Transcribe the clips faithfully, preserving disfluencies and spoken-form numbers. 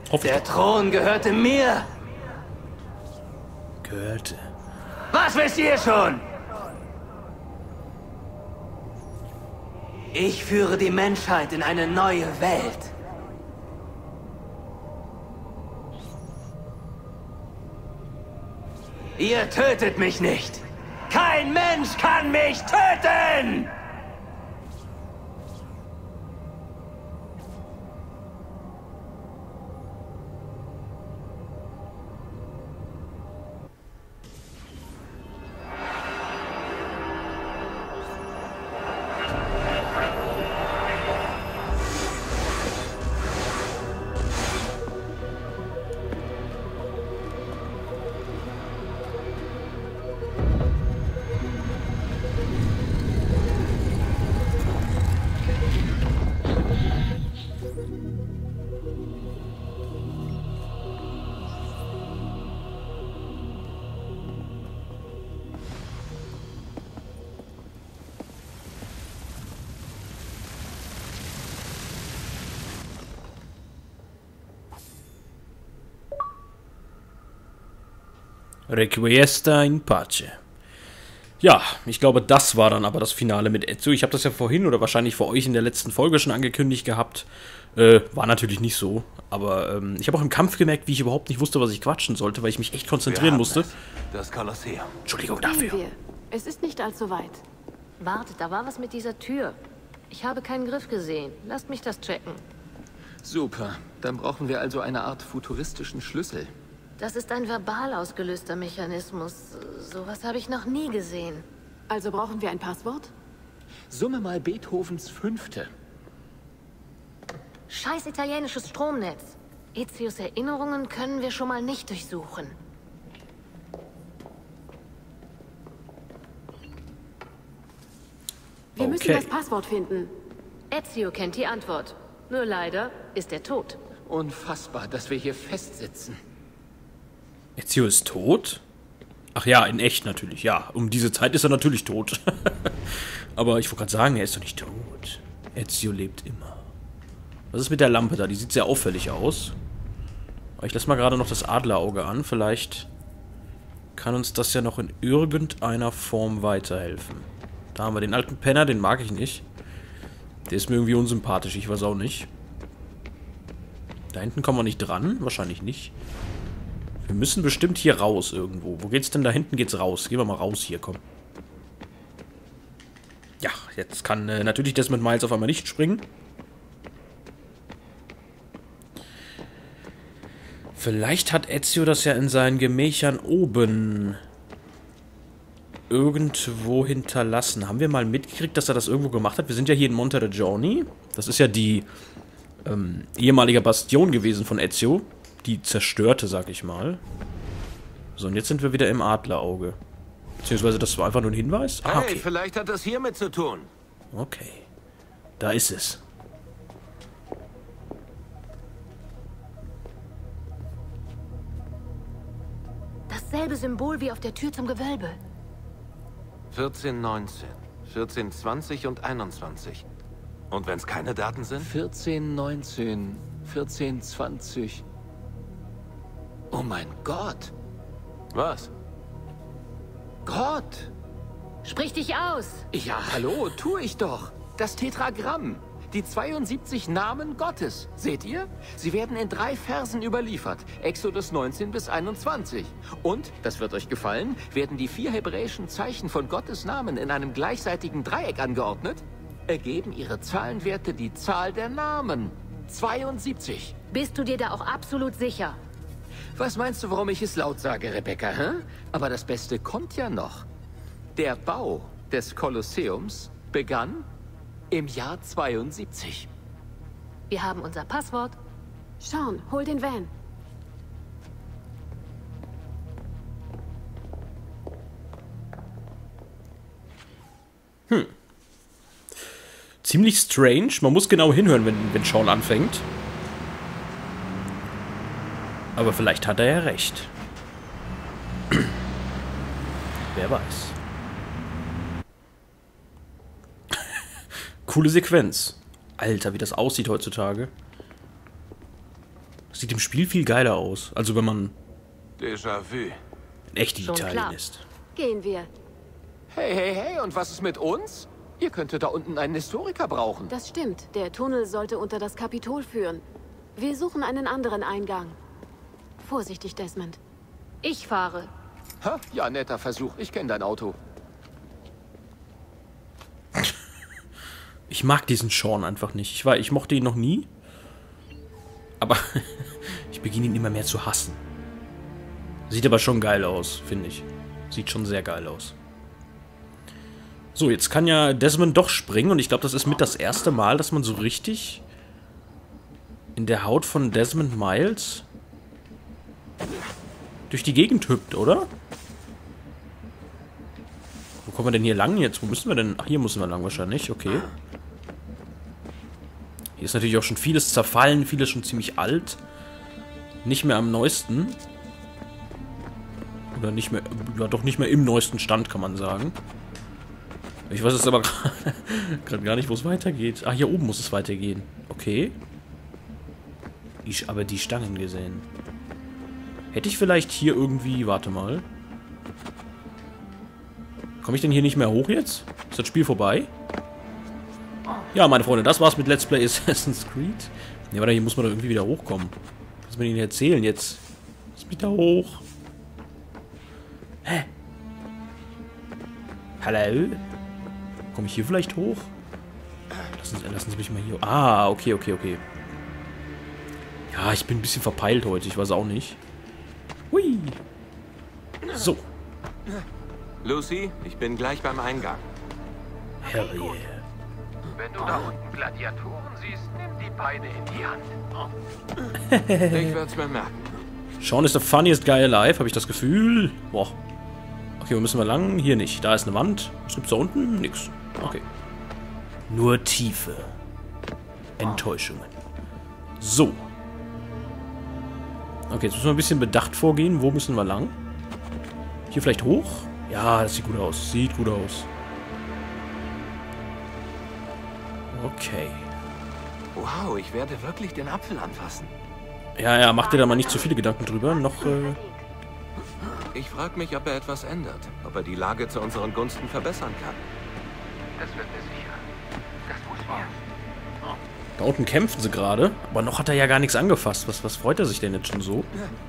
Hoffe ich Der doch. Thron gehörte mir. Gehörte. Was wisst ihr schon? Ich führe die Menschheit in eine neue Welt. Ihr tötet mich nicht. Kein Mensch kann mich töten! Requiesta in Pace. Ja, ich glaube, das war dann aber das Finale mit Ezio. Ich habe das ja vorhin oder wahrscheinlich vor euch in der letzten Folge schon angekündigt gehabt. Äh, war natürlich nicht so. Aber ähm, ich habe auch im Kampf gemerkt, wie ich überhaupt nicht wusste, was ich quatschen sollte, weil ich mich echt konzentrieren musste. Es. Das Kolosseum. Entschuldigung dafür. Wir. Es ist nicht allzu weit. Wartet, da war was mit dieser Tür. Ich habe keinen Griff gesehen. Lasst mich das checken. Super. Dann brauchen wir also eine Art futuristischen Schlüssel. Das ist ein verbal ausgelöster Mechanismus. Sowas habe ich noch nie gesehen. Also brauchen wir ein Passwort? Summe mal Beethovens Fünfte. Scheiß italienisches Stromnetz. Ezios Erinnerungen können wir schon mal nicht durchsuchen. Wir Okay. müssen das Passwort finden. Ezio kennt die Antwort. Nur leider ist er tot. Unfassbar, dass wir hier festsitzen. Ezio ist tot? Ach ja, in echt natürlich, ja. Um diese Zeit ist er natürlich tot. Aber ich wollte gerade sagen, er ist doch nicht tot. Ezio lebt immer. Was ist mit der Lampe da? Die sieht sehr auffällig aus. Aber ich lasse mal gerade noch das Adlerauge an. Vielleicht kann uns das ja noch in irgendeiner Form weiterhelfen. Da haben wir den alten Penner, den mag ich nicht. Der ist mir irgendwie unsympathisch, ich weiß auch nicht. Da hinten kommen wir nicht dran, wahrscheinlich nicht. Wir müssen bestimmt hier raus irgendwo. Wo geht's denn? Da hinten geht's raus. Gehen wir mal raus hier, komm. Ja, jetzt kann äh, natürlich das mit Miles auf einmal nicht springen. Vielleicht hat Ezio das ja in seinen Gemächern oben irgendwo hinterlassen. Haben wir mal mitgekriegt, dass er das irgendwo gemacht hat? Wir sind ja hier in Monteriggioni. Das ist ja die ähm, ehemalige Bastion gewesen von Ezio. Die zerstörte, sag ich mal. So, und jetzt sind wir wieder im Adlerauge. Beziehungsweise, das war einfach nur ein Hinweis? Ah, Hey, okay. vielleicht hat das hiermit zu tun. Okay. Da ist es. Dasselbe Symbol wie auf der Tür zum Gewölbe. vierzehn neunzehn, vierzehn zwanzig und einundzwanzig. Und wenn es keine Daten sind? vierzehn neunzehn, vierzehn zwanzig. Oh mein Gott. Was? Gott. Sprich dich aus! Ja, hallo, tue ich doch. Das Tetragramm. Die zweiundsiebzig Namen Gottes. Seht ihr? Sie werden in drei Versen überliefert. Exodus neunzehn bis einundzwanzig. Und, das wird euch gefallen, werden die vier hebräischen Zeichen von Gottes Namen in einem gleichseitigen Dreieck angeordnet, ergeben ihre Zahlenwerte die Zahl der Namen. zweiundsiebzig. Bist du dir da auch absolut sicher? Was meinst du, warum ich es laut sage, Rebecca, hä? Aber das Beste kommt ja noch. Der Bau des Kolosseums begann im Jahr zweiundsiebzig. Wir haben unser Passwort. Sean, hol den Van. Ziemlich strange. Man muss genau hinhören, wenn, wenn Sean anfängt. Aber vielleicht hat er ja recht. Wer weiß. Coole Sequenz. Alter, wie das aussieht heutzutage. Sieht im Spiel viel geiler aus. Also wenn man Déjà-vu. in echt in Schon Italien klar. ist. Gehen wir. Hey, hey, hey, und was ist mit uns? Ihr könntet da unten einen Historiker brauchen. Das stimmt. Der Tunnel sollte unter das Kapitol führen. Wir suchen einen anderen Eingang. Vorsichtig, Desmond. Ich fahre. Ha? Ja, netter Versuch. Ich kenne dein Auto. Ich mag diesen Sean einfach nicht. Ich, war, ich mochte ihn noch nie. Aber ich beginne ihn immer mehr zu hassen. Sieht aber schon geil aus, finde ich. Sieht schon sehr geil aus. So, jetzt kann ja Desmond doch springen. Und ich glaube, das ist mit das erste Mal, dass man so richtig in der Haut von Desmond Miles durch die Gegend hüpft, oder? Wo kommen wir denn hier lang jetzt? Wo müssen wir denn? Ach, hier müssen wir lang wahrscheinlich. Okay. Hier ist natürlich auch schon vieles zerfallen, vieles schon ziemlich alt. Nicht mehr am neuesten. Oder nicht mehr, ja doch nicht mehr im neuesten Stand, kann man sagen. Ich weiß jetzt aber gerade gar nicht, wo es weitergeht. Ah, hier oben muss es weitergehen. Okay. Ich habe die Stangen gesehen. Hätte ich vielleicht hier irgendwie... Warte mal. Komme ich denn hier nicht mehr hoch jetzt? Ist das Spiel vorbei? Ja, meine Freunde, das war's mit Let's Play Assassin's Creed. Ne, warte, hier muss man doch irgendwie wieder hochkommen. Was soll man Ihnen erzählen jetzt? Lass mich da hoch. Hä? Hallo? Komme ich hier vielleicht hoch? Lassen Sie, lassen Sie mich mal hier... Ah, okay, okay, okay. Ja, ich bin ein bisschen verpeilt heute. Ich weiß auch nicht. Hui. So. Lucy, ich bin gleich beim Eingang. Hell yeah. Wenn du da unten Gladiatoren siehst, nimm die Beine in die Hand. Ich werde es mir merken. Sean ist the funniest guy alive, habe ich das Gefühl. Boah. Okay, wo müssen wir lang? Hier nicht. Da ist eine Wand. Was gibt's da unten? Nix. Okay. Nur Tiefe. Enttäuschungen. So. Okay, jetzt müssen wir ein bisschen bedacht vorgehen. Wo müssen wir lang? Hier vielleicht hoch? Ja, das sieht gut aus. Sieht gut aus. Okay. Wow, ich werde wirklich den Apfel anfassen. Ja, ja, mach dir da mal nicht zu viele Gedanken drüber. Noch, äh... Ich frage mich, ob er etwas ändert. Ob er die Lage zu unseren Gunsten verbessern kann. Das wird mir sicher. Das muss wir. Da unten kämpfen sie gerade. Aber noch hat er ja gar nichts angefasst. Was, was freut er sich denn jetzt schon so?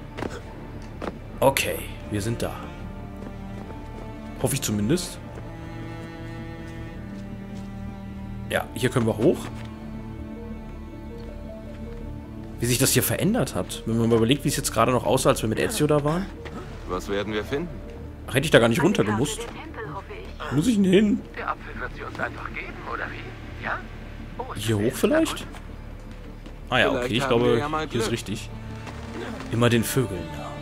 Okay, wir sind da. Hoffe ich zumindest. Ja, hier können wir hoch. Wie sich das hier verändert hat. Wenn man mal überlegt, wie es jetzt gerade noch aussah, als wir mit Ezio da waren. Was werden wir finden? Ach, hätte ich da gar nicht runter gemusst. Muss ich denn hin? Der Apfel wird sie uns einfach geben, oder wie? Ja? Oh, Hier hoch vielleicht? Ah ja, okay, ich Vielleicht haben wir glaube, ja mal hier ist Glück. richtig. Immer den Vögeln nach.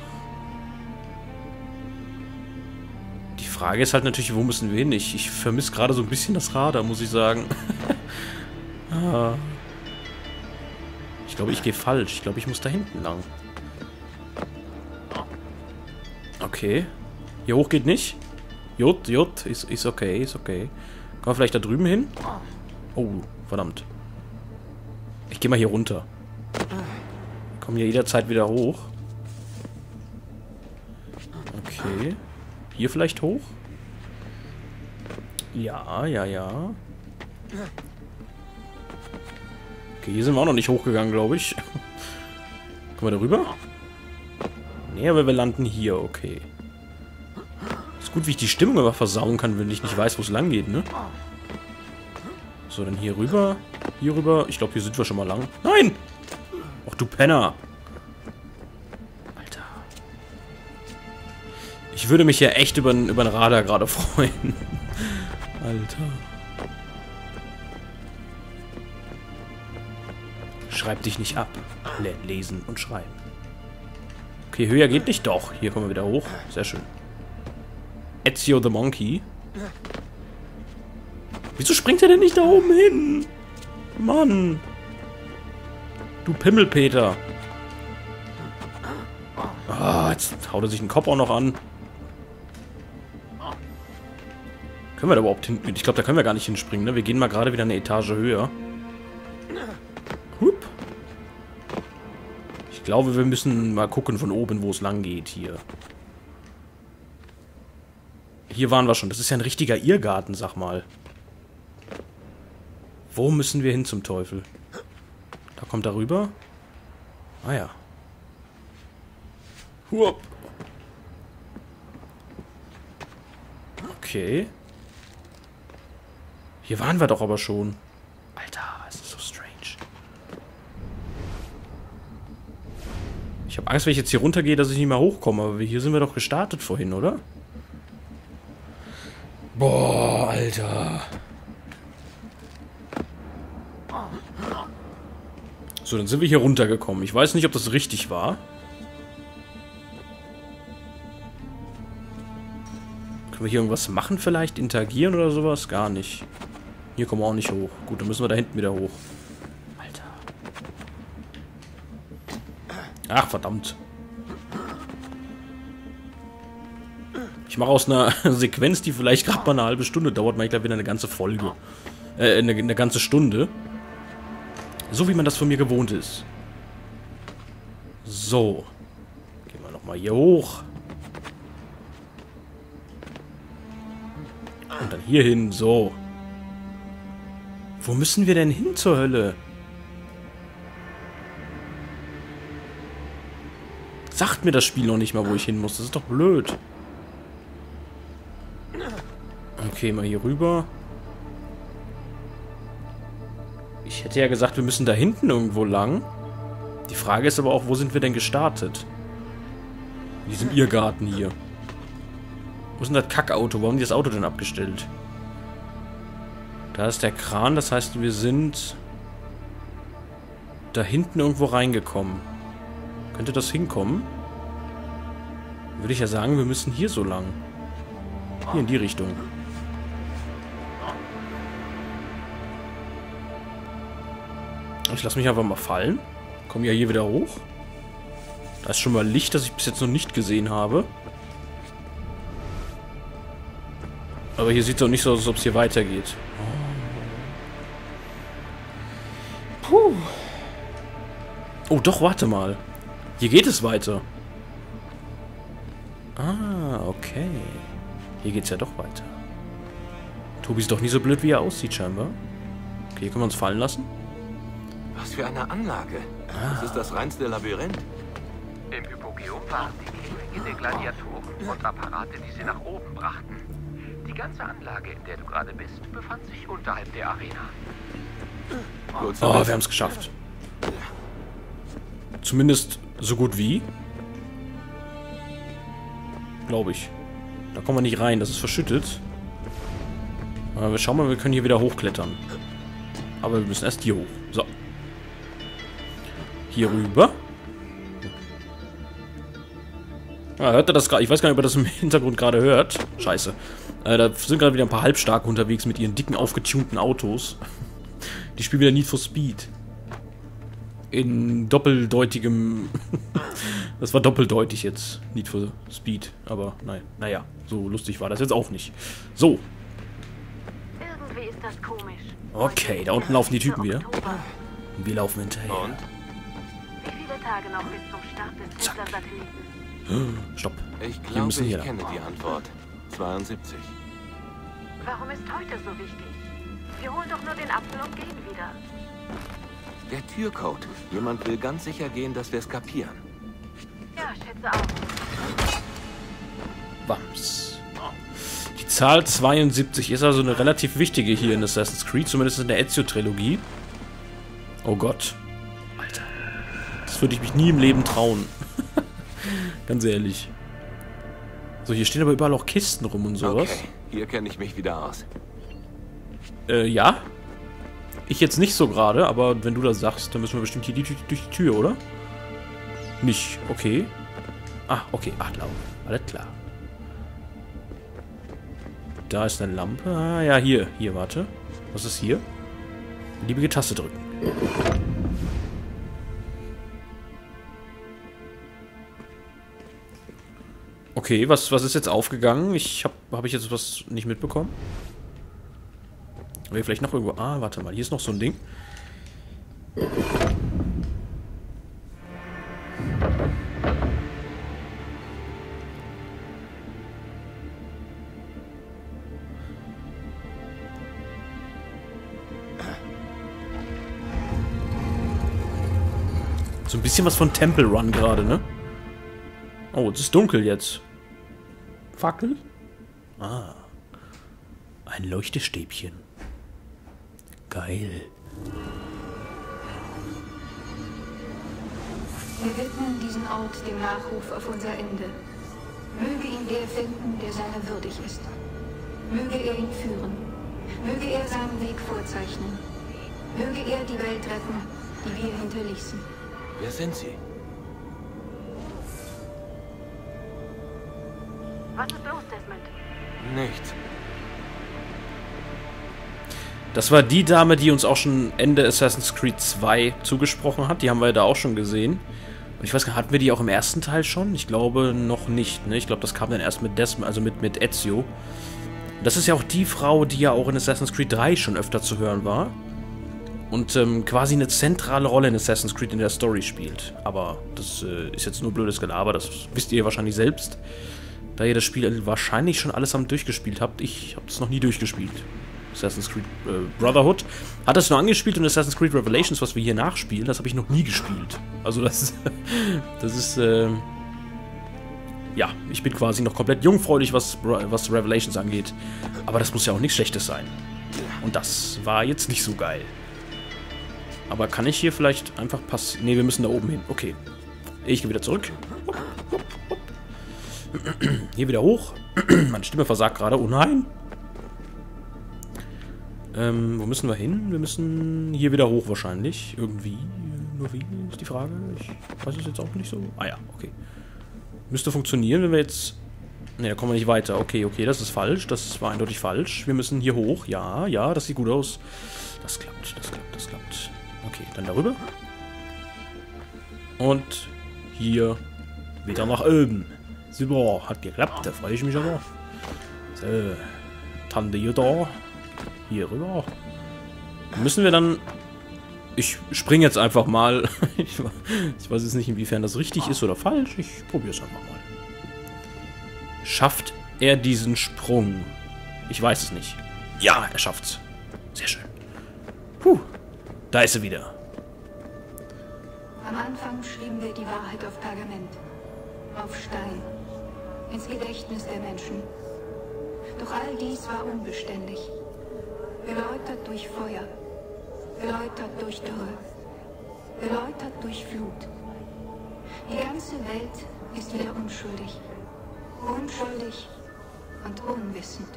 Die Frage ist halt natürlich, wo müssen wir hin? Ich, ich vermisse gerade so ein bisschen das Radar, muss ich sagen. ah. Ich glaube, ich gehe falsch. Ich glaube, ich muss da hinten lang. Okay. Hier hoch geht nicht. Jut, Jut, ist, ist okay, ist okay. Kommen wir vielleicht da drüben hin? Oh, verdammt. Ich gehe mal hier runter. Kommen hier jederzeit wieder hoch. Okay. Hier vielleicht hoch? Ja, ja, ja. Okay, hier sind wir auch noch nicht hochgegangen, glaube ich. Kommen wir da rüber? Nee, aber wir landen hier, okay. Ist gut, wie ich die Stimmung aber versauen kann, wenn ich nicht weiß, wo es lang geht, ne? So, dann hier rüber. Hier rüber. Ich glaube, hier sind wir schon mal lang. Nein! Ach, du Penner. Alter. Ich würde mich ja echt über, über einen Radar gerade freuen. Alter. Schreib dich nicht ab. Lern lesen und schreiben. Okay, höher geht nicht. Doch. Hier kommen wir wieder hoch. Sehr schön. Ezio the Monkey. Wieso springt er denn nicht da oben hin? Mann. Du Pimmelpeter. Ah, jetzt haut er sich den Kopf auch noch an. Können wir da überhaupt hin? Ich glaube, da können wir gar nicht hinspringen, ne? Wir gehen mal gerade wieder eine Etage höher. Hup. Ich glaube, wir müssen mal gucken von oben, wo es lang geht hier. Hier waren wir schon. Das ist ja ein richtiger Irrgarten, sag mal. Wo müssen wir hin zum Teufel? Da kommt er rüber. Ah ja. Huop. Okay. Hier waren wir doch aber schon. Alter, es ist so strange. Ich habe Angst, wenn ich jetzt hier runtergehe, dass ich nicht mehr hochkomme. Aber hier sind wir doch gestartet vorhin, oder? Boah, Alter. So, dann sind wir hier runtergekommen. Ich weiß nicht, ob das richtig war. Können wir hier irgendwas machen vielleicht? Interagieren oder sowas? Gar nicht. Hier kommen wir auch nicht hoch. Gut, dann müssen wir da hinten wieder hoch. Alter. Ach, verdammt. Ich mache aus einer Sequenz, die vielleicht gerade mal eine halbe Stunde dauert, mal ich glaube wieder eine ganze Folge. Äh, eine, eine ganze Stunde. So wie man das von mir gewohnt ist. So. Gehen wir nochmal hier hoch. Und dann hier hin. So. Wo müssen wir denn hin zur Hölle? Sagt mir das Spiel noch nicht mal, wo ich hin muss. Das ist doch blöd. Okay, mal hier rüber. Ich hätte ja gesagt, wir müssen da hinten irgendwo lang. Die Frage ist aber auch, wo sind wir denn gestartet? In diesem Irrgarten hier. Wo ist denn das Kackauto? Warum haben die das Auto denn abgestellt? Da ist der Kran, das heißt, wir sind da hinten irgendwo reingekommen. Könnte das hinkommen? Würde ich ja sagen, wir müssen hier so lang. Hier in die Richtung. Ich lasse mich einfach mal fallen. Komme ja hier wieder hoch. Da ist schon mal Licht, das ich bis jetzt noch nicht gesehen habe. Aber hier sieht es auch nicht so aus, als ob es hier weitergeht. Puh. Oh, doch, warte mal. Hier geht es weiter. Ah, okay. Hier geht es ja doch weiter. Tobi ist doch nie so blöd, wie er aussieht, scheinbar. Okay, hier können wir uns fallen lassen. Was für eine Anlage. Ah. Das ist das reinste Labyrinth. Im Hypogeum waren die Käfige der Gladiatoren und Apparate, die sie nach oben brachten. Die ganze Anlage, in der du gerade bist, befand sich unterhalb der Arena. Oh, wir haben es geschafft. Zumindest so gut wie. Glaube ich. Da kommen wir nicht rein, das ist verschüttet. Aber wir schauen mal, wir können hier wieder hochklettern. Aber wir müssen erst hier hoch. So. Hier rüber. Ah, hört ihr das gerade? Ich weiß gar nicht, ob ihr das im Hintergrund gerade hört. Scheiße. Äh, da sind gerade wieder ein paar Halbstarke unterwegs mit ihren dicken, aufgetunten Autos. Die spielen wieder Need for Speed. In doppeldeutigem... Das war doppeldeutig jetzt. Need for Speed. Aber nein, naja, so lustig war das jetzt auch nicht. So. Irgendwie ist das komisch. Okay, da unten laufen die Typen wieder. Und wir laufen hinterher. Und? Wie viele Tage noch bis zum Start des Tesla-Satelliten? Stopp. Ich Wir glaube, müssen ich hier kenne die Antwort. zweiundsiebzig. Warum ist heute so wichtig? Wir holen doch nur den Apfel und gehen wieder. Der Türcode. Jemand will ganz sicher gehen, dass wir es kapieren. Ja, schätze auch. Wams. Die Zahl zweiundsiebzig ist also eine relativ wichtige hier in Assassin's Creed, zumindest in der Ezio-Trilogie. Oh Gott. Alter. Das würde ich mich nie im Leben trauen. Ganz ehrlich. So, hier stehen aber überall auch Kisten rum und sowas. Okay, hier kenne ich mich wieder aus. Äh, ja. Ich jetzt nicht so gerade, aber wenn du das sagst, dann müssen wir bestimmt hier die, durch die Tür, oder? Nicht. Okay. Ah, okay. Ach, klar. Alles klar. Da ist eine Lampe. Ah, ja, hier. Hier, warte. Was ist hier? Beliebige Taste drücken. Okay, was, was ist jetzt aufgegangen? Ich hab, hab ich jetzt was nicht mitbekommen? Oder vielleicht noch irgendwo... Ah, warte mal. Hier ist noch so ein Ding. So ein bisschen was von Temple Run gerade, ne? Oh, es ist dunkel jetzt. Fackel? Ah. Ein Leuchtestäbchen. Geil. Wir widmen diesen Ort dem Nachruf auf unser Ende. Möge ihn der finden, der seiner würdig ist. Möge er ihn führen. Möge er seinen Weg vorzeichnen. Möge er die Welt retten, die wir hinterließen. Wer sind Sie? Was ist los, Desmond? Nichts. Das war die Dame, die uns auch schon Ende Assassin's Creed zwei zugesprochen hat. Die haben wir da auch schon gesehen. Und ich weiß gar nicht, hatten wir die auch im ersten Teil schon? Ich glaube noch nicht, ne? Ich glaube, das kam dann erst mit Desmond, also mit, mit Ezio. Das ist ja auch die Frau, die ja auch in Assassin's Creed drei schon öfter zu hören war. Und ähm, quasi eine zentrale Rolle in Assassin's Creed in der Story spielt. Aber das äh, ist jetzt nur blödes Gelaber, das wisst ihr wahrscheinlich selbst. Da ihr das Spiel wahrscheinlich schon allesamt durchgespielt habt. Ich habe es noch nie durchgespielt. Assassin's Creed äh, Brotherhood hat das nur angespielt und Assassin's Creed Revelations, was wir hier nachspielen, das habe ich noch nie gespielt. Also das ist, das ist, äh, ja, ich bin quasi noch komplett jungfräulich, was, was Revelations angeht. Aber das muss ja auch nichts Schlechtes sein. Und das war jetzt nicht so geil. Aber kann ich hier vielleicht einfach passieren? Ne, wir müssen da oben hin. Okay. Ich gehe wieder zurück. Hier wieder hoch. Meine Stimme versagt gerade. Oh nein. Ähm, wo müssen wir hin? Wir müssen hier wieder hoch wahrscheinlich. Irgendwie. Nur wie ist die Frage? Ich weiß es jetzt auch nicht so. Ah ja, okay. Müsste funktionieren, wenn wir jetzt... Ne, da kommen wir nicht weiter. Okay, okay, das ist falsch. Das war eindeutig falsch. Wir müssen hier hoch. Ja, ja, das sieht gut aus. Das klappt, das klappt, das klappt. Okay, dann darüber. Und hier wieder nach oben. Super, hat geklappt, da freue ich mich aber. So, Tante hier da. Hier rüber. Müssen wir dann... Ich springe jetzt einfach mal. ich, ich weiß jetzt nicht, inwiefern das richtig ist oder falsch. Ich probiere es einfach mal. Schafft er diesen Sprung? Ich weiß es nicht. Ja, er schafft's. Sehr schön. Puh. Da ist er wieder. Am Anfang schrieben wir die Wahrheit auf Pergament, auf Stein, ins Gedächtnis der Menschen. Doch all dies war unbeständig. Geläutert durch Feuer, geläutert durch Dürre, geläutert durch Flut. Die ganze Welt ist wieder unschuldig. Unschuldig und unwissend.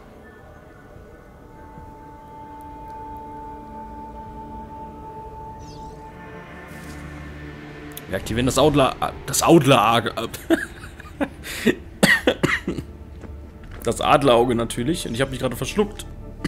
Wir aktivieren das Adler... Das Adlerauge. Das Adlerauge natürlich. Und ich habe mich gerade verschluckt.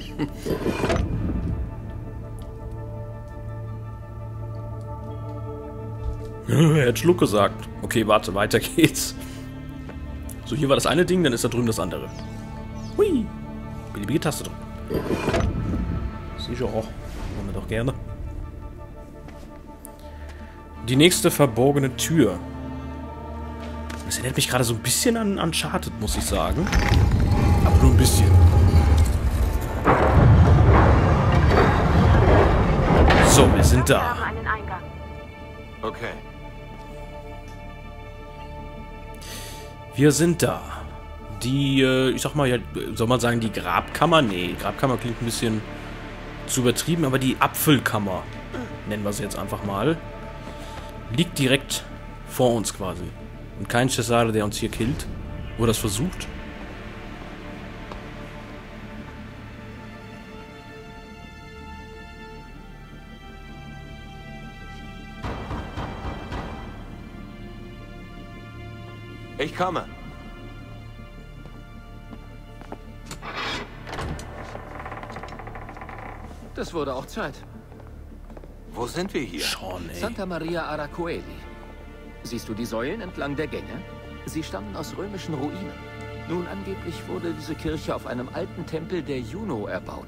Er hat Schluck gesagt. Okay, warte, weiter geht's. So, hier war das eine Ding, dann ist da drüben das andere. Hui. Beliebige Taste drücken. Sicher auch. Machen wir doch gerne. Die nächste verborgene Tür. Das erinnert mich gerade so ein bisschen an Uncharted, muss ich sagen. Aber nur ein bisschen. So, wir sind Wir da. haben einen Eingang. Okay. Wir sind da. Die, äh, ich sag mal, ja, soll man sagen, die Grabkammer? Nee, Grabkammer klingt ein bisschen zu übertrieben, aber die Apfelkammer, nennen wir sie jetzt einfach mal, liegt direkt vor uns quasi. Und kein Cesare, der uns hier killt. Oder das versucht. Ich komme. Das wurde auch Zeit. Wo sind wir hier? Schon, ey. Santa Maria Aracoeli. Siehst du die Säulen entlang der Gänge? Sie stammen aus römischen Ruinen. Nun, angeblich wurde diese Kirche auf einem alten Tempel der Juno erbaut.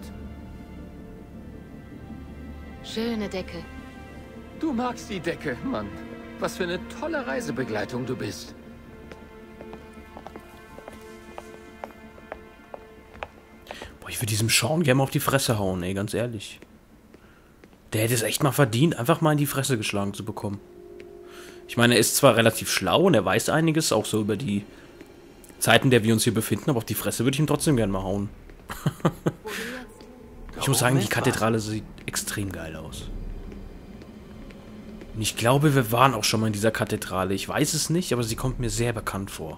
Schöne Decke. Du magst die Decke, Mann. Was für eine tolle Reisebegleitung du bist. Boah, ich würde diesem Sean gerne mal auf die Fresse hauen, ey, ganz ehrlich. Der hätte es echt mal verdient, einfach mal in die Fresse geschlagen zu bekommen. Ich meine, er ist zwar relativ schlau und er weiß einiges, auch so über die Zeiten, in der wir uns hier befinden, aber auf die Fresse würde ich ihm trotzdem gerne mal hauen. Ich muss sagen, die Kathedrale sieht extrem geil aus. Und ich glaube, wir waren auch schon mal in dieser Kathedrale. Ich weiß es nicht, aber sie kommt mir sehr bekannt vor.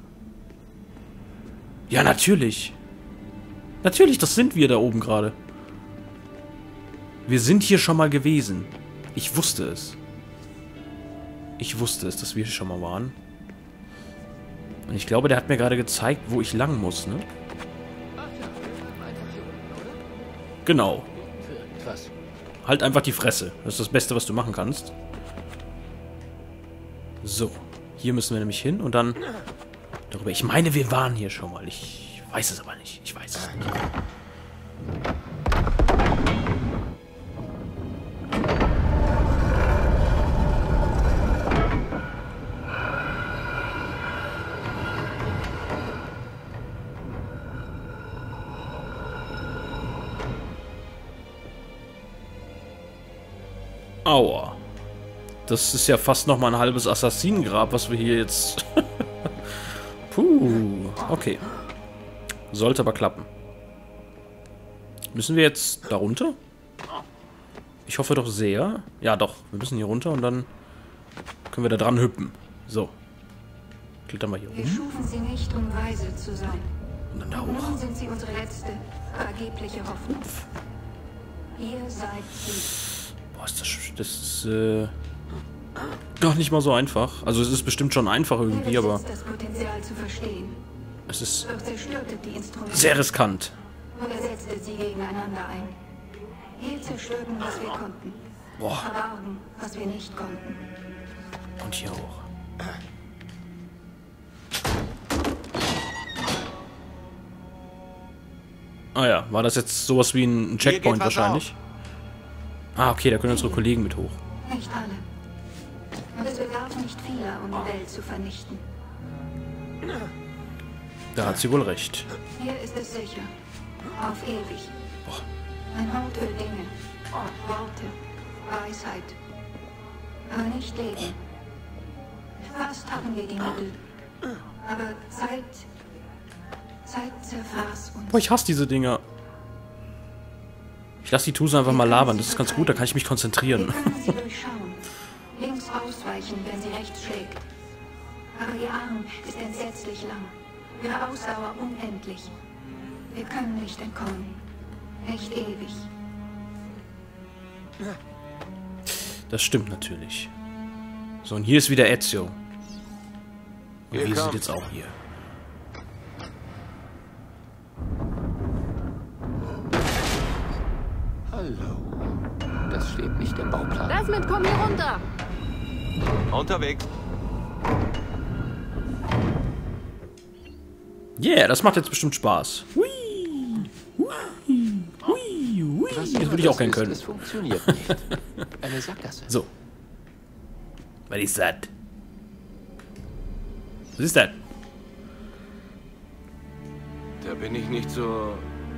Ja, natürlich. Natürlich, das sind wir da oben gerade. Wir sind hier schon mal gewesen. Ich wusste es. Ich wusste es, dass wir hier schon mal waren. Und ich glaube, der hat mir gerade gezeigt, wo ich lang muss, ne? Genau. Halt einfach die Fresse. Das ist das Beste, was du machen kannst. So. Hier müssen wir nämlich hin und dann darüber. Ich meine, wir waren hier schon mal. Ich weiß es aber nicht. Ich weiß es nicht. Aua. Das ist ja fast noch mal ein halbes Assassinengrab, was wir hier jetzt... Puh. Okay. Sollte aber klappen. Müssen wir jetzt da runter? Ich hoffe doch sehr. Ja, doch. Wir müssen hier runter und dann können wir da dran hüppen. So. Klettern wir hier Wir rum. schufen sie nicht, um weise zu sein. Und dann da hoch. Nun sind sie unsere letzte, vergebliche Hoffnung. Ihr seid sie. Boah, ist das... Das ist, äh... doch nicht mal so einfach. Also es ist bestimmt schon einfach irgendwie, Ihr aber... besitzt das Potenzial zu verstehen. Es ist Doch zerstörte die Instrumente. sehr riskant. Oder setzte sie gegeneinander ein. Wir zerstörten, was wir konnten. Boah. Verbargen, was wir nicht konnten. Und hier hoch. Ah ja, war das jetzt sowas wie ein Checkpoint was wahrscheinlich? Ah, okay, da können unsere Kollegen mit hoch. Nicht alle. Und es bedarf nicht vieler, um die Welt zu vernichten. Da hat sie wohl recht. Hier ist es sicher. Auf ewig. Boah. Ein Hort für Dinge. Worte. Weisheit. Aber nicht Leben. Fast haben wir die Mittel. Aber Zeit... Zeit zerfraß uns. Boah, ich hasse diese Dinger. Ich lasse die Tuse einfach mal labern. Das ist ganz gut, da kann ich mich Wir konzentrieren. können sie durchschauen. Links ausweichen, wenn sie rechts schlägt. Aber ihr Arm ist entsetzlich lang. Ihre Ausdauer unendlich. Wir können nicht entkommen. Nicht ewig. Das stimmt natürlich. So, und hier ist wieder Ezio. Und Hier wir sind kommt. jetzt auch hier. Hallo. Das steht nicht im Bauplan. Desmond, komm hier runter! Unterwegs. Yeah, das macht jetzt bestimmt Spaß. Hui. Hui. Hui. Hui. Das würde ich auch gerne können. Das funktioniert nicht. Eine Sackgasse. So. Was ist das? Was ist das? Da bin ich nicht so...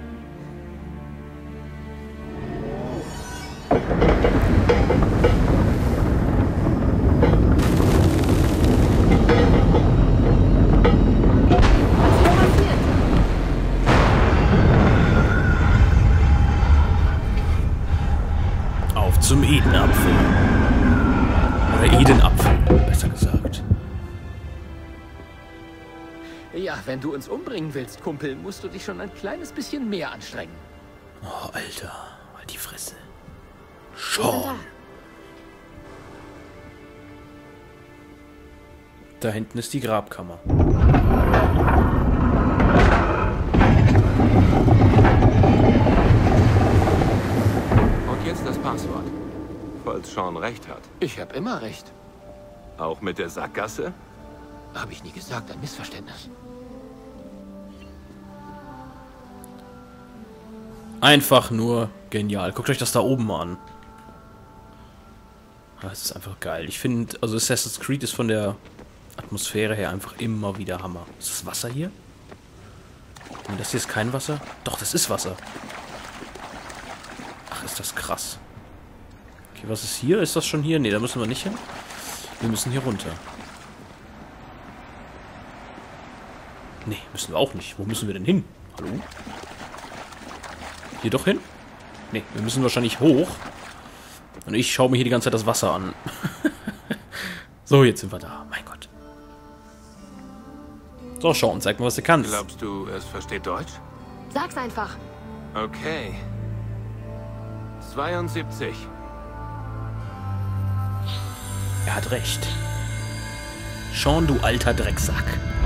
Auf zum Edenapfel. Oder Edenapfel, besser gesagt. Ja, wenn du uns umbringen willst, Kumpel, musst du dich schon ein kleines bisschen mehr anstrengen. Oh, Alter. Halt die Fresse. Wir sind Schon. da. Da hinten ist die Grabkammer. Und jetzt das Passwort. Falls Sean recht hat. Ich habe immer recht. Auch mit der Sackgasse? Habe ich nie gesagt, ein Missverständnis. Einfach nur genial. Guckt euch das da oben mal an. Das ist einfach geil. Ich finde, also Assassin's Creed ist von der Atmosphäre her einfach immer wieder Hammer. Ist das Wasser hier? Nee, das hier ist kein Wasser? Doch, das ist Wasser. Ach, ist das krass. Okay, was ist hier? Ist das schon hier? Ne, da müssen wir nicht hin. Wir müssen hier runter. Nee, müssen wir auch nicht. Wo müssen wir denn hin? Hallo? Hier doch hin? Nee, wir müssen wahrscheinlich hoch. Und ich schaue mir hier die ganze Zeit das Wasser an. So, jetzt sind wir da. Mein Gott. So, Sean, zeig mal, was du kannst. Glaubst du, es versteht Deutsch? Sag's einfach. Okay. zweiundsiebzig. Er hat recht. Sean, du alter Drecksack.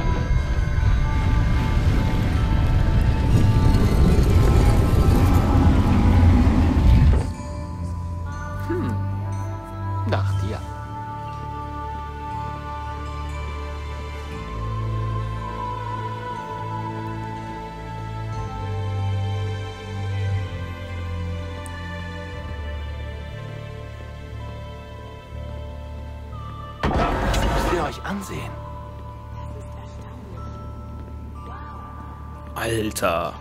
Nach dir. Das müsst ihr euch ansehen. Alter.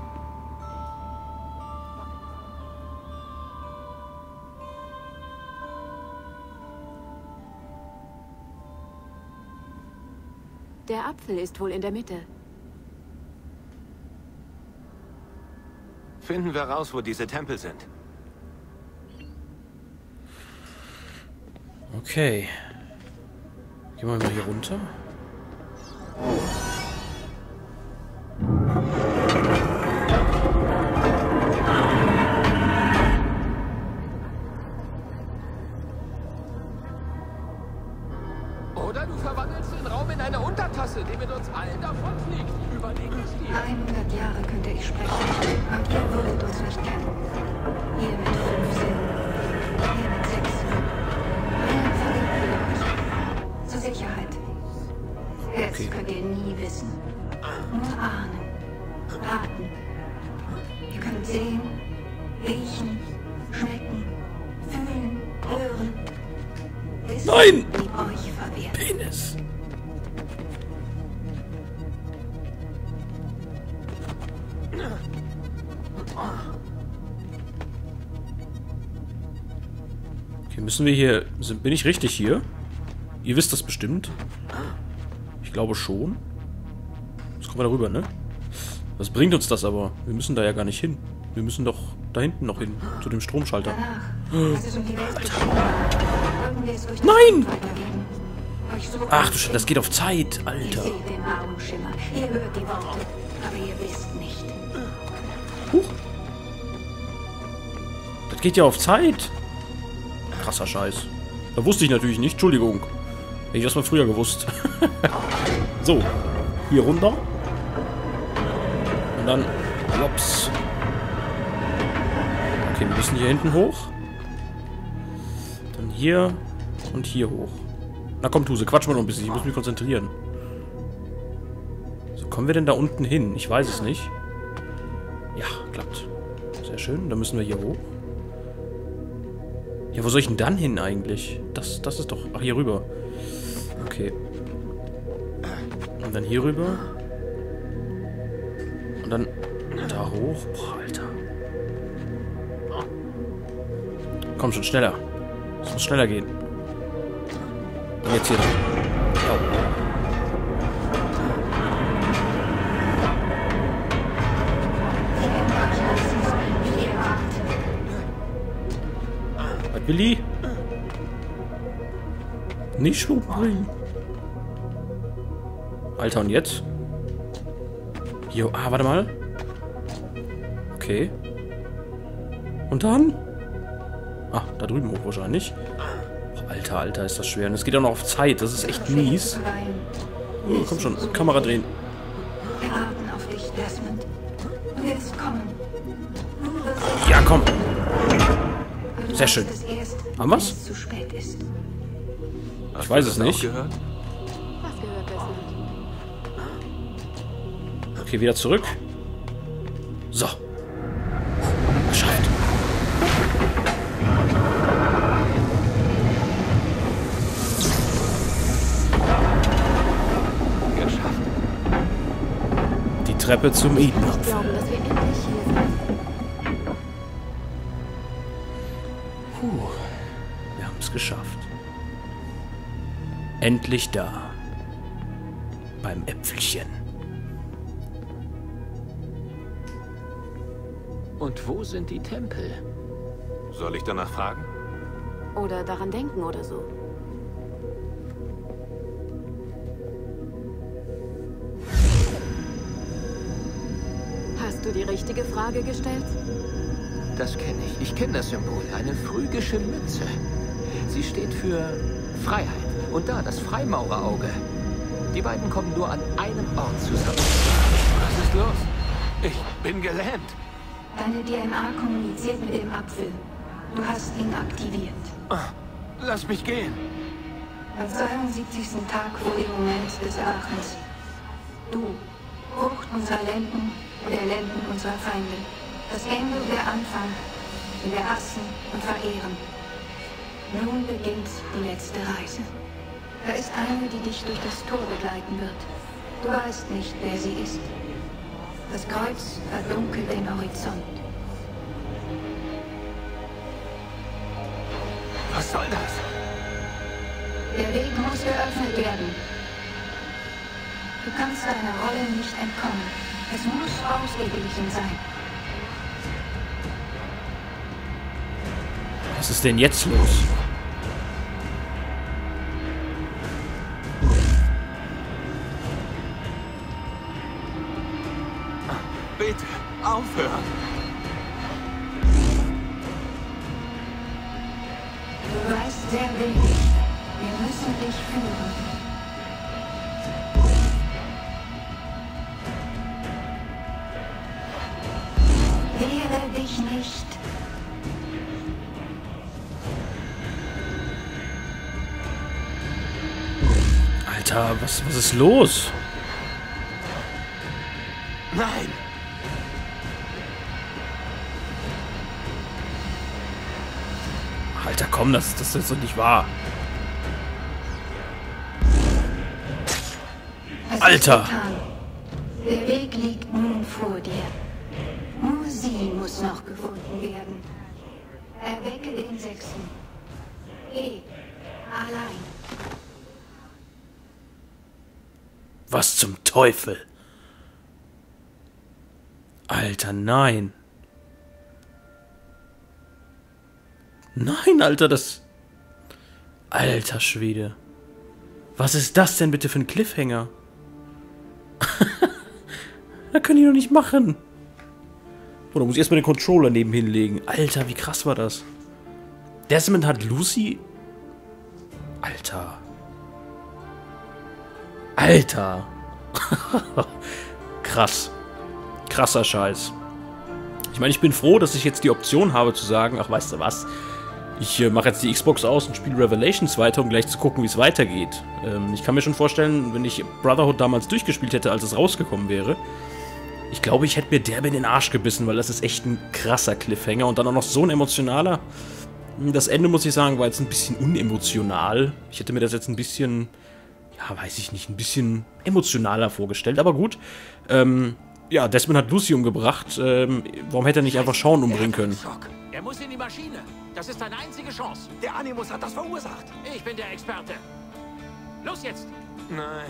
Der Apfel ist wohl in der Mitte. Finden wir raus, wo diese Tempel sind. Okay. Gehen wir mal hier runter. Oder du verwandelst den Raum in eine Untertasse, die mit uns allen davonfliegt. Überleg es dir. hundert Jahre könnte ich sprechen. Und ihr würdet uns nicht kennen. Ihr mit fünf Sinnen. Ihr mit sechs. Einen verliebten euch. Zur Sicherheit. Jetzt Okay. könnt ihr nie wissen. Nur ahnen. Raten. Ihr könnt sehen, riechen, schmecken, fühlen, hören. Wissen, Nein! die euch verwehrt. Penis. Okay, müssen wir hier... Sind, bin ich richtig hier? Ihr wisst das bestimmt. Ich glaube schon. Jetzt kommen wir da rüber, ne? Was bringt uns das aber? Wir müssen da ja gar nicht hin. Wir müssen doch da hinten noch hin. Zu dem Stromschalter. Danach, als es um die Welt geschehen war, wollten wir es durch die Nein! Luft weitergeben. Euch so Ach du Sch... Das geht auf Zeit, Ihr Alter. seht den Augenschimmer, ihr hört die Worte, aber ihr wisst nicht. Huch. Das geht ja auf Zeit. Krasser Scheiß. Da wusste ich natürlich nicht. Entschuldigung. Hätte ich das mal früher gewusst. So. Hier runter. Und dann... Ups. Okay, wir müssen hier hinten hoch. Dann hier und hier hoch. Na komm, Tuse, quatsch mal noch ein bisschen. Ich muss mich konzentrieren. So, kommen wir denn da unten hin? Ich weiß es nicht. Ja, klappt. Sehr schön. Dann müssen wir hier hoch. Ja, wo soll ich denn dann hin eigentlich? Das, das ist doch... Ach, hier rüber. Okay. Und dann hier rüber. Und dann da hoch. Boah, Alter. Komm schon, schneller. Es muss schneller gehen. Und jetzt hier dran. Oh. Was, Billy? Nicht Schub bringen. Alter, und jetzt? Jo, ah, warte mal. Okay. Und dann? Ah, da drüben hoch wahrscheinlich. Oh, Alter, Alter, ist das schwer. Und es geht auch noch auf Zeit. Das ist echt mies. Oh, komm schon, Kamera drehen. Wir warten auf dich, Desmond. Du wirst kommen. Du wirst Ja, komm. aber du Sehr weißt schön. es erst, Haben wir's? wenn es zu spät ist. Hast Ich weiß du es das nicht. auch gehört? Was gehört Desmond? Okay, wieder zurück. So. Geschafft. Geschafft. Die Treppe zum Ich Edenapfel. glaube, dass wir endlich hier sind. Puh. Wir haben es geschafft. Endlich da. Beim Äpfelchen. Und wo sind die Tempel? Soll ich danach fragen? Oder daran denken oder so. Hast du die richtige Frage gestellt? Das kenne ich. Ich kenne das Symbol. Eine phrygische Mütze. Sie steht für Freiheit. Und da das Freimaurerauge. Die beiden kommen nur an einem Ort zusammen. Was ist los? Ich bin gelähmt. Deine D N A kommuniziert mit dem Apfel. Du hast ihn aktiviert. Lass mich gehen. Am zweiundsiebzigsten Tag vor dem Moment des Erwachens. Du, Frucht unserer Lenden und der Lenden unserer Feinde. Das Ende und der Anfang, den wir hassen und verehren. Nun beginnt die letzte Reise. Da ist eine, die dich durch das Tor begleiten wird. Du weißt nicht, wer sie ist. Das Kreuz verdunkelt den Horizont. Was soll das? Der Weg muss geöffnet werden. Du kannst deiner Rolle nicht entkommen. Es muss ausgeglichen sein. Was ist denn jetzt los? Bitte, aufhören. Du weißt sehr wenig. Wir müssen dich führen. Wehre dich nicht. Alter, was, was ist los? Nein. Alter, komm, das, das ist doch nicht wahr. Es Alter! ist getan. Der Weg liegt nun vor dir. Nur sie muss noch gefunden werden. Erwecke den Sechsten. Geh. Allein. Was zum Teufel? Alter, nein. Nein, Alter, das... Alter Schwede. Was ist das denn bitte für ein Cliffhanger? Das können die doch nicht machen. Oder muss ich erstmal den Controller nebenhin legen? Alter, wie krass war das? Desmond hat Lucy... Alter. Alter. Krass. Krasser Scheiß. Ich meine, ich bin froh, dass ich jetzt die Option habe zu sagen, ach, weißt du was? Ich äh, mache jetzt die Xbox aus und spiele Revelations weiter, um gleich zu gucken, wie es weitergeht. Ähm, ich kann mir schon vorstellen, wenn ich Brotherhood damals durchgespielt hätte, als es rausgekommen wäre, ich glaube, ich hätte mir derbe in den Arsch gebissen, weil das ist echt ein krasser Cliffhanger und dann auch noch so ein emotionaler. Das Ende, muss ich sagen, war jetzt ein bisschen unemotional. Ich hätte mir das jetzt ein bisschen, ja, weiß ich nicht, ein bisschen emotionaler vorgestellt, aber gut. Ähm, ja, Desmond hat Lucy umgebracht. Ähm, warum hätte er nicht einfach Sean umbringen können? Er muss in die Maschine. Das ist seine einzige Chance. Der Animus hat das verursacht. Ich bin der Experte. Los jetzt. Nein.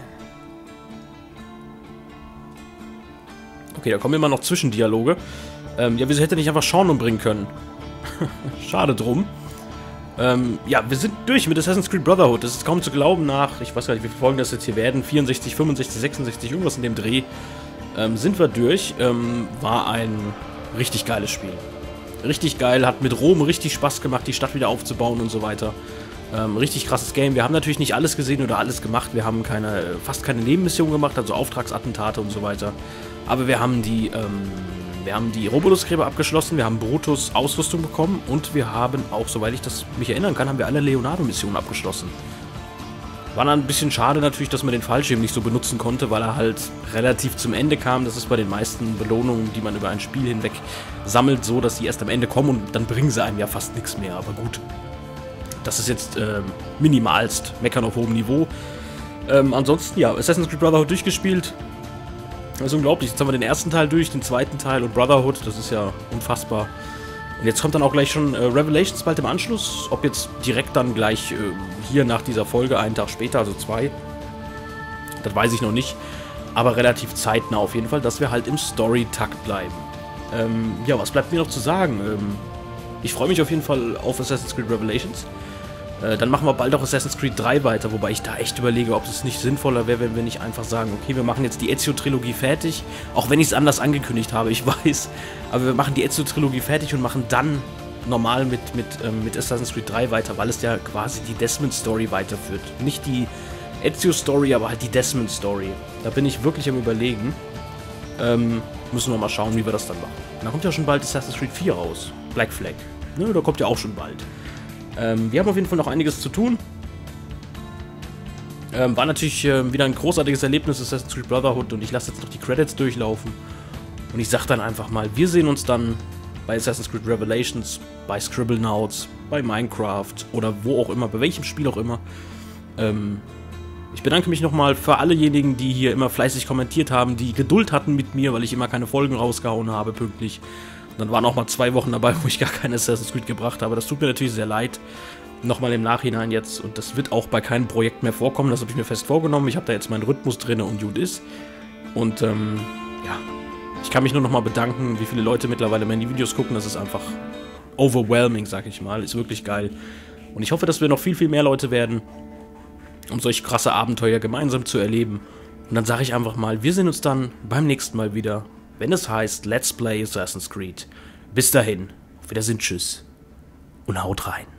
Okay, da kommen immer noch Zwischendialoge. Ähm, ja, wieso hätte er nicht einfach Sean umbringen können? Schade drum. Ähm, ja, wir sind durch mit Assassin's Creed Brotherhood. Das ist kaum zu glauben nach, ich weiß gar nicht, wie viele Folgen das jetzt hier werden, vierundsechzig, fünfundsechzig, sechsundsechzig, irgendwas in dem Dreh. Ähm, sind wir durch. Ähm, war ein richtig geiles Spiel. Richtig geil, hat mit Rom richtig Spaß gemacht, die Stadt wieder aufzubauen und so weiter. Ähm, richtig krasses Game. Wir haben natürlich nicht alles gesehen oder alles gemacht. Wir haben keine, fast keine Nebenmission gemacht, also Auftragsattentate und so weiter. Aber wir haben die, ähm, wir haben die Romulus-Gräber abgeschlossen, wir haben Brutus Ausrüstung bekommen und wir haben auch, soweit ich das mich erinnern kann, haben wir alle Leonardo-Missionen abgeschlossen. War dann ein bisschen schade natürlich, dass man den Fallschirm nicht so benutzen konnte, weil er halt relativ zum Ende kam. Das ist bei den meisten Belohnungen, die man über ein Spiel hinweg sammelt, so, dass sie erst am Ende kommen und dann bringen sie einem ja fast nichts mehr. Aber gut, das ist jetzt äh, minimalst, meckern auf hohem Niveau. Ähm, ansonsten, ja, Assassin's Creed Brotherhood durchgespielt. Das ist unglaublich. Jetzt haben wir den ersten Teil durch, den zweiten Teil und Brotherhood, das ist ja unfassbar. Und jetzt kommt dann auch gleich schon äh, Revelations bald im Anschluss. Ob jetzt direkt dann gleich äh, hier nach dieser Folge, einen Tag später, also zwei. Das weiß ich noch nicht. Aber relativ zeitnah auf jeden Fall, dass wir halt im Story-Takt bleiben. Ähm, ja, was bleibt mir noch zu sagen? Ähm, ich freue mich auf jeden Fall auf Assassin's Creed Revelations. Äh, dann machen wir bald auch Assassin's Creed drei weiter, wobei ich da echt überlege, ob es nicht sinnvoller wäre, wenn wir nicht einfach sagen, okay, wir machen jetzt die Ezio-Trilogie fertig, auch wenn ich es anders angekündigt habe, ich weiß, aber wir machen die Ezio-Trilogie fertig und machen dann normal mit, mit, ähm, mit Assassin's Creed drei weiter, weil es ja quasi die Desmond-Story weiterführt. Nicht die Ezio-Story, aber halt die Desmond-Story. Da bin ich wirklich am Überlegen. Ähm, müssen wir mal schauen, wie wir das dann machen. Da kommt ja schon bald Assassin's Creed vier raus. Black Flag. Ne, da kommt ja auch schon bald. Ähm, wir haben auf jeden Fall noch einiges zu tun. Ähm, war natürlich äh, wieder ein großartiges Erlebnis, Assassin's Creed Brotherhood, und ich lasse jetzt noch die Credits durchlaufen. Und ich sag dann einfach mal, wir sehen uns dann bei Assassin's Creed Revelations, bei Scribblenauts, bei Minecraft oder wo auch immer, bei welchem Spiel auch immer. Ähm, ich bedanke mich nochmal für allejenigen, die hier immer fleißig kommentiert haben, die Geduld hatten mit mir, weil ich immer keine Folgen rausgehauen habe, pünktlich. Und dann waren auch mal zwei Wochen dabei, wo ich gar kein Assassin's Creed gebracht habe. Das tut mir natürlich sehr leid. Nochmal im Nachhinein jetzt. Und das wird auch bei keinem Projekt mehr vorkommen. Das habe ich mir fest vorgenommen. Ich habe da jetzt meinen Rhythmus drin und gut ist. Und ähm, ja, ich kann mich nur nochmal bedanken, wie viele Leute mittlerweile meine Videos gucken. Das ist einfach overwhelming, sag ich mal. Ist wirklich geil. Und ich hoffe, dass wir noch viel, viel mehr Leute werden, um solch krasse Abenteuer gemeinsam zu erleben. Und dann sage ich einfach mal, wir sehen uns dann beim nächsten Mal wieder, wenn es heißt Let's Play Assassin's Creed. Bis dahin, auf Wiedersehen, tschüss und haut rein.